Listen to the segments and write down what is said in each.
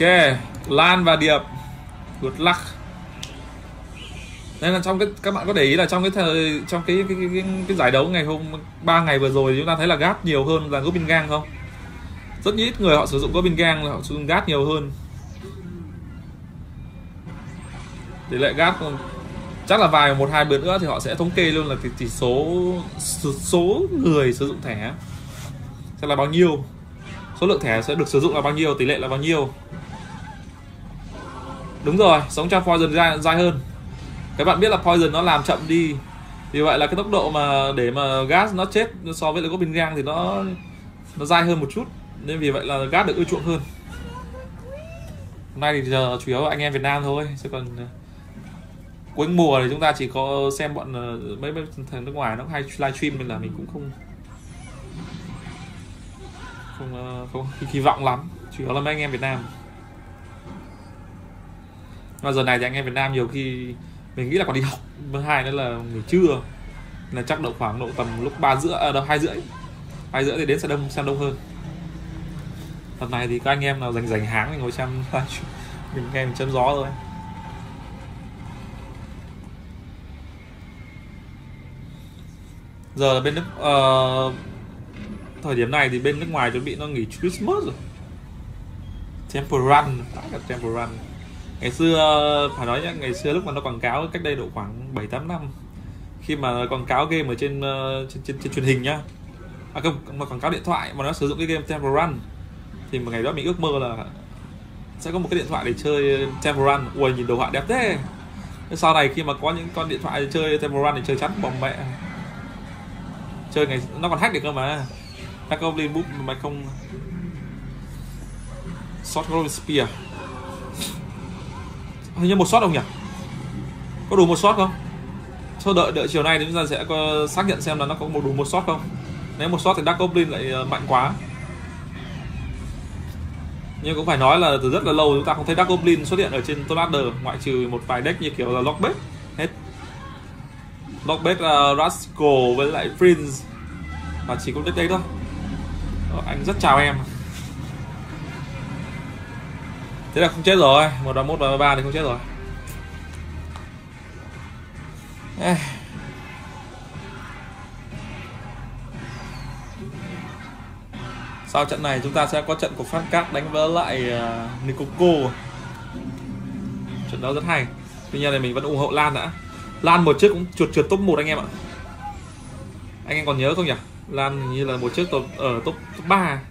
Lan và Điệp, good luck. Nên là trong cái, các bạn có để ý là trong cái giải đấu ngày 3 ngày vừa rồi chúng ta thấy là Gat nhiều hơn là Goblin Gang không? Rất ít người họ sử dụng Goblin Gang, họ sử dụng Gat nhiều hơn. Tỷ lệ Gat chắc là vài 1-2 bữa nữa thì họ sẽ thống kê luôn là tỷ số người sử dụng thẻ sẽ là bao nhiêu, số lượng thẻ sẽ được sử dụng là bao nhiêu, tỷ lệ là bao nhiêu. Đúng rồi, sống trong Poison dai hơn. Các bạn biết là Poison nó làm chậm đi, vì vậy là cái tốc độ mà để mà Gas nó chết so với lại Goblin Gang thì nó dai hơn một chút, nên vì vậy là Gas được ưa chuộng hơn. Hôm nay thì giờ chủ yếu anh em Việt Nam thôi, chứ còn cuối mùa thì chúng ta chỉ có xem bọn mấy thằng nước ngoài nó hay livestream, nên là mình cũng không kỳ vọng lắm, chủ yếu là mấy anh em Việt Nam. Và giờ này thì anh em Việt Nam nhiều khi mình nghĩ là còn đi học, thứ hai nữa là nghỉ trưa, là chắc độ khoảng độ tầm lúc 2 rưỡi thì đến xem đông hơn. Lần này thì các anh em nào dành háng thì ngồi xem mình nghe mình chém gió thôi. Giờ là bên nước thời điểm này thì bên nước ngoài chuẩn bị nó nghỉ Christmas rồi. Temple Run. Ngày xưa phải nói nhá, ngày xưa lúc mà nó quảng cáo cách đây độ khoảng 7-8 năm, khi mà quảng cáo game ở trên truyền hình nhá, không, mà quảng cáo điện thoại mà nó sử dụng cái game Temple Run, thì một ngày đó mình ước mơ là sẽ có một cái điện thoại để chơi Temple Run. Ui, nhìn đồ họa đẹp thế. Sau này khi mà có những con điện thoại để chơi Temple Run thì chơi chắn bom mẹ. Chơi ngày nó còn hack được cơ mà. Hack Goblin Book mà không shot Goblin Spear. Hình như một shot không nhỉ? Có đủ một shot không? Sau đợi chiều nay thì chúng ta sẽ có xác nhận xem là nó có đủ một shot không. Nếu một shot thì Dark Goblin lại mạnh quá. Nhưng cũng phải nói là từ rất là lâu chúng ta không thấy Dark Goblin xuất hiện ở trên Top Ladder, ngoại trừ một vài deck như kiểu là Lockbait hết. Lockbait, Rascal với lại Prince, và chỉ có deck đấy thôi. Anh rất chào em. Thế là không chết rồi, 1-1 và 3 thì không chết rồi. Sau trận này chúng ta sẽ có trận của Phát Cát đánh với lại Nikoko. Trận đó rất hay. Tuy nhiên là mình vẫn ủng hộ Lan đã. Lan một trước cũng trượt top 1 anh em ạ. Anh em còn nhớ không nhỉ? Lan như là một trước ở top 3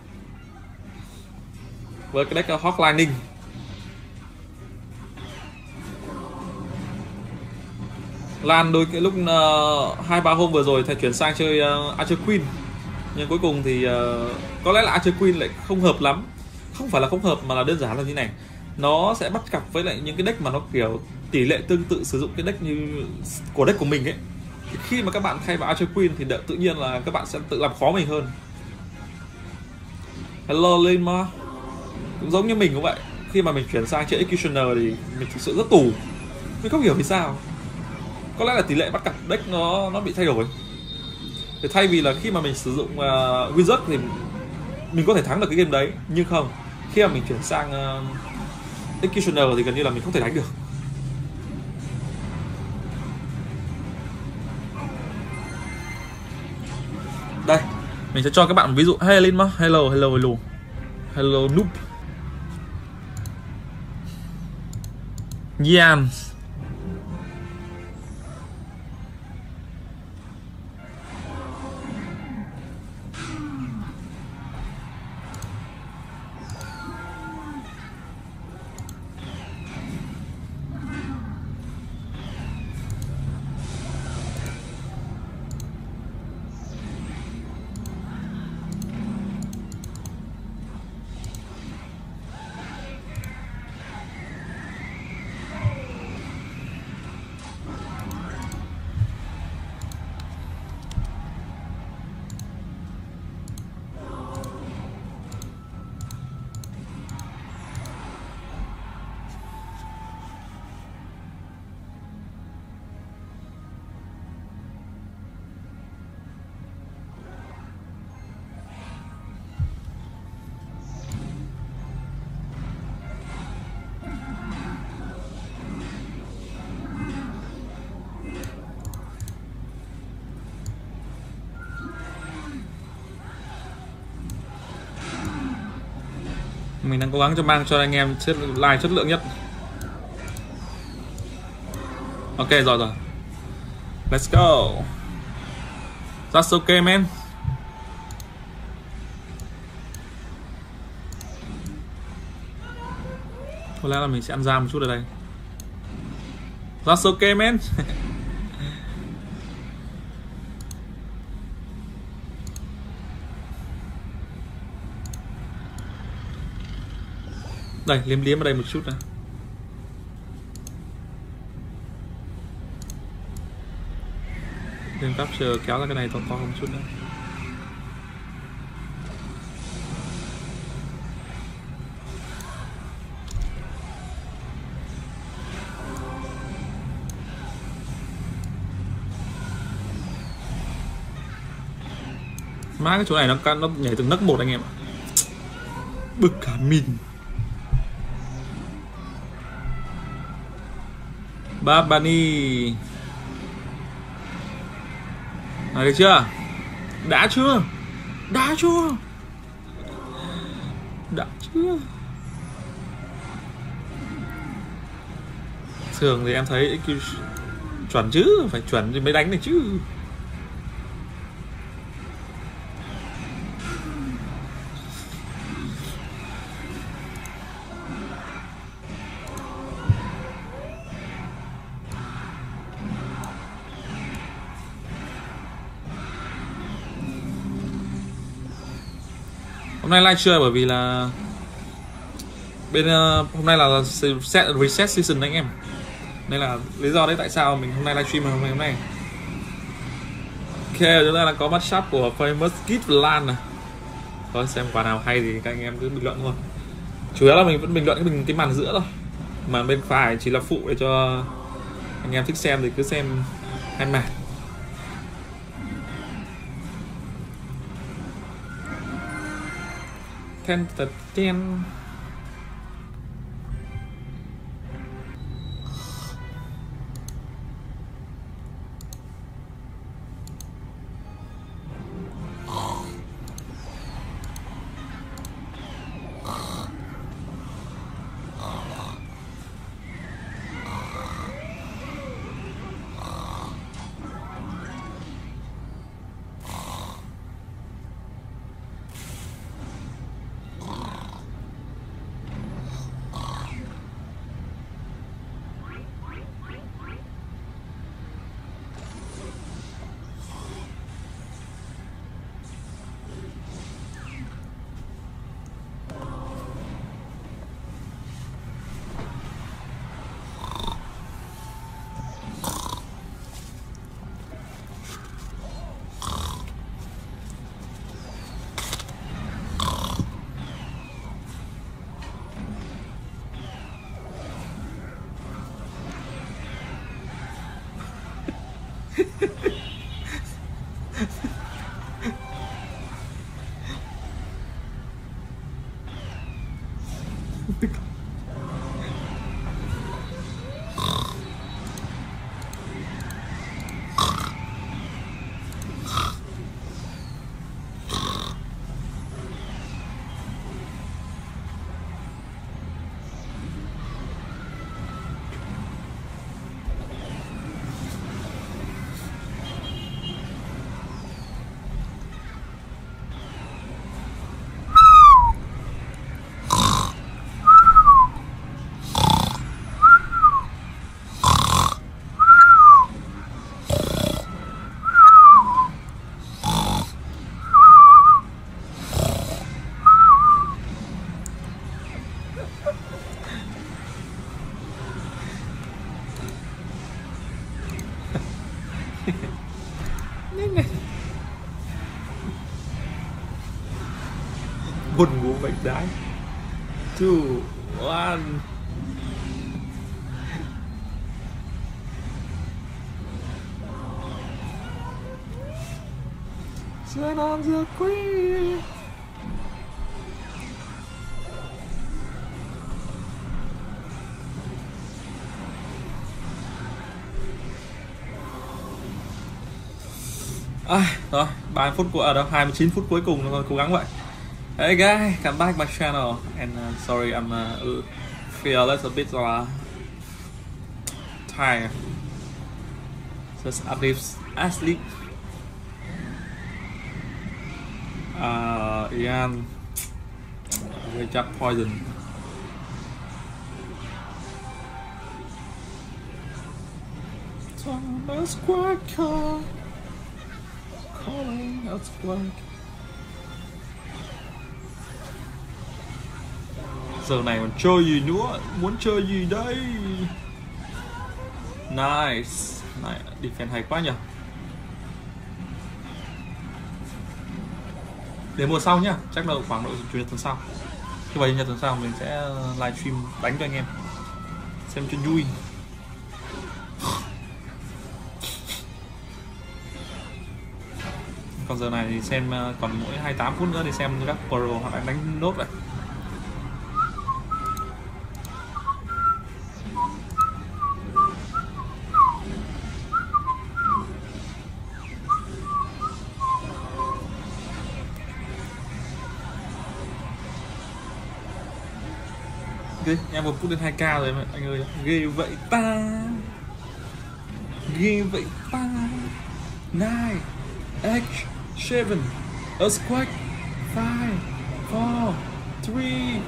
với cái deck Hawk Lightning. Lan đôi cái lúc 2-3 hôm vừa rồi thầy chuyển sang chơi Archer Queen, nhưng cuối cùng thì có lẽ là Archer Queen lại không hợp lắm. Không phải là không hợp mà là đơn giản là như này, nó sẽ bắt cặp với lại những cái deck mà nó kiểu tỷ lệ tương tự sử dụng cái deck như của deck của mình ấy. Thì khi mà các bạn thay vào Archer Queen thì tự nhiên là các bạn sẽ tự làm khó mình hơn. Hello Lima. Cũng giống như mình cũng vậy, khi mà mình chuyển sang chơi Executioner thì mình thực sự rất tù. Mình không hiểu vì sao. Có lẽ là tỷ lệ bắt cặp deck nó bị thay đổi. Thì thay vì là khi mà mình sử dụng Wizard thì mình có thể thắng được cái game đấy, nhưng không, khi mà mình chuyển sang Executioner thì gần như là mình không thể đánh được. Đây, mình sẽ cho các bạn một ví dụ. Hey Linma, hello noob. Yams. Mình đang cố gắng mang cho anh em live chất lượng nhất. Ok rồi. Let's go. That's okay man. Có lẽ là mình sẽ ăn ra một chút ở đây. That's okay man. Đây, liếm ở đây một chút này. Game capture kéo ra cái này to một chút nữa. Má cái chỗ này nó nhảy từng nấc một anh em ạ. Bực cả mình. Babani. Này được chưa? Đã chưa? Thường thì em thấy chuẩn chứ, phải chuẩn thì mới đánh được chứ. Hôm nay live chơi bởi vì là bên hôm nay là reset season anh em, nên là lý do đấy tại sao mình hôm nay livestream hôm nay. Ok, chúng ta đang có matchup của Famous Kid và Lan này. Thôi xem quả nào hay thì các anh em cứ bình luận thôi. Chủ yếu là mình vẫn bình luận cái màn giữa thôi, màn bên phải chỉ là phụ để cho anh em thích xem thì cứ xem hai màn. Ten. Buồn ngủ bệnh đái. 2, 1. Turn on the queen. Rồi 30 phút của đâu 29 phút cuối cùng thôi, cố gắng vậy. Hey guys, come back my channel and sorry I'm feel a little bit tired. Just asleep. Ian wake up poison. Thomas Quacker calling us Quack. Giờ này còn chơi gì nữa? Muốn chơi gì đây? Nice. Này, defense hay quá nhỉ. Để mùa sau nhá, chắc là khoảng độ chủ nhật tuần sau. Khi vào chủ nhật tuần sau mình sẽ livestream đánh cho anh em xem cho vui. Còn giờ này thì xem còn mỗi 28 phút nữa thì xem các pro họ đánh nốt vậy. Em một phút đến 2k rồi anh ơi, ghê vậy ta, ghê vậy ta. 9 8 7 earthquake 5 4 3 2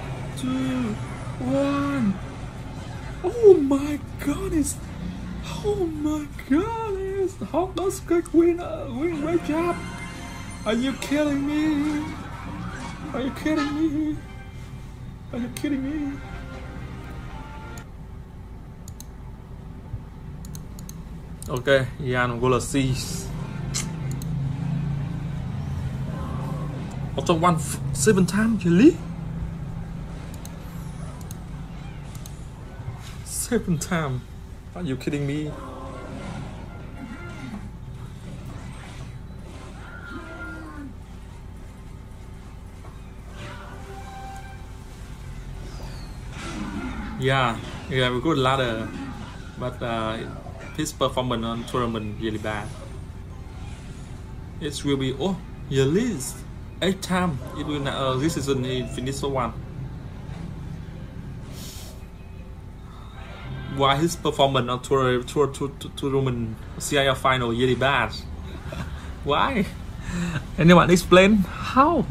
1. Oh my goodness, oh my goodness, how earthquake win great job. Are you kidding me? Are you kidding me? Are you kidding me? Okay, Ian Wallace. Auto 7 times, really? 7 times? Are you kidding me? Yeah, we have a good ladder, but his performance on tournament really bad. It will be at least 8 times. It will this season he finished so one. Why his performance on tournament CIL final really bad? Why? Anyone explain how?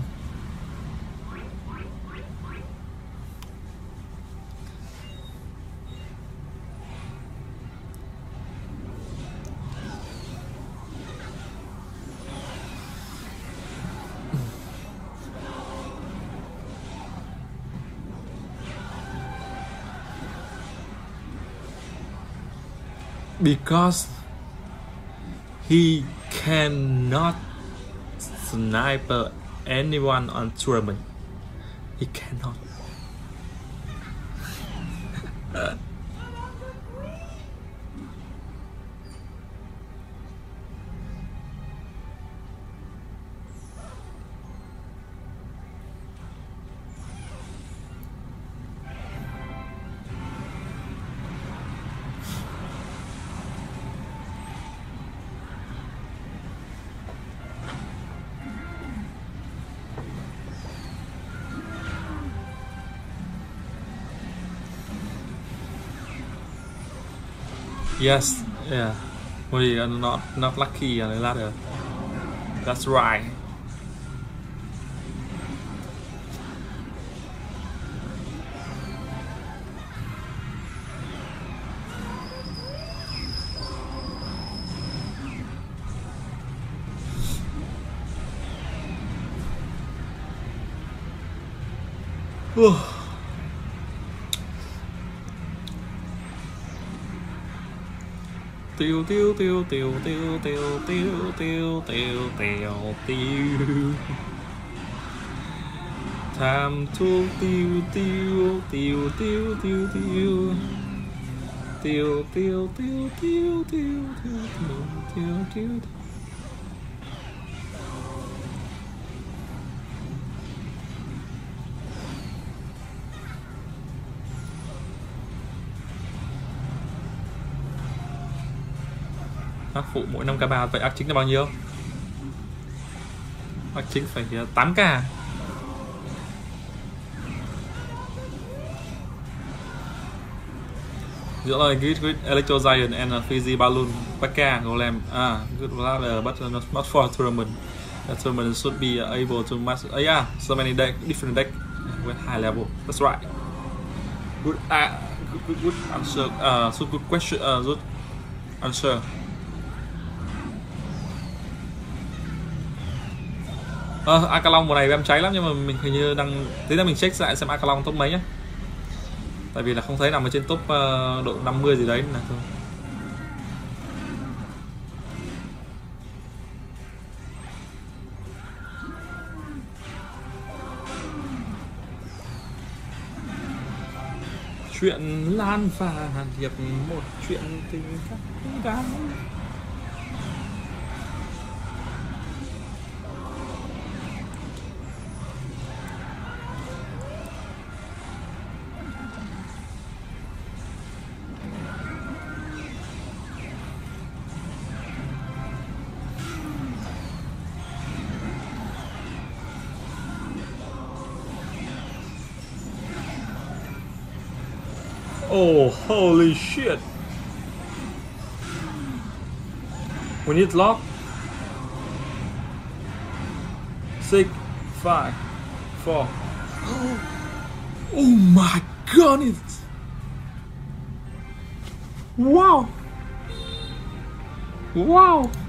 Because he cannot sniper anyone on tournament. He cannot. Yes, yeah. We are not lucky on the ladder. That's right. Tiêu tiêu tiêu tiêu tiêu tiêu tiêu tiêu tiêu tiêu tiêu. Time to tiêu tiêu tiêu tiêu tiêu tiêu tiêu tiêu tiêu tiêu tiêu tiêu tiêu. Ác phụ mỗi 5k3, vậy ác chính là bao nhiêu? Ác chính phải 8k. Giữa là good Electro Giant and Fizzy Balloon Pekka Golem. Good ladder, but not for tournament. The tournament should be able to match. Yeah, so many different deck with high level. That's right. Good, good answer. So good question. Good answer. Akalong mùa này em cháy lắm, nhưng mà mình hình như đang tí nữa mình check lại xem Akalong top mấy nhá. Tại vì là không thấy nằm ở trên top độ 50 gì đấy là thôi. Chuyện lan và hàn hiệp, một chuyện tình cảm. Oh, holy shit. We need lock. 6, 5, 4. Oh my goodness. Wow. Wow.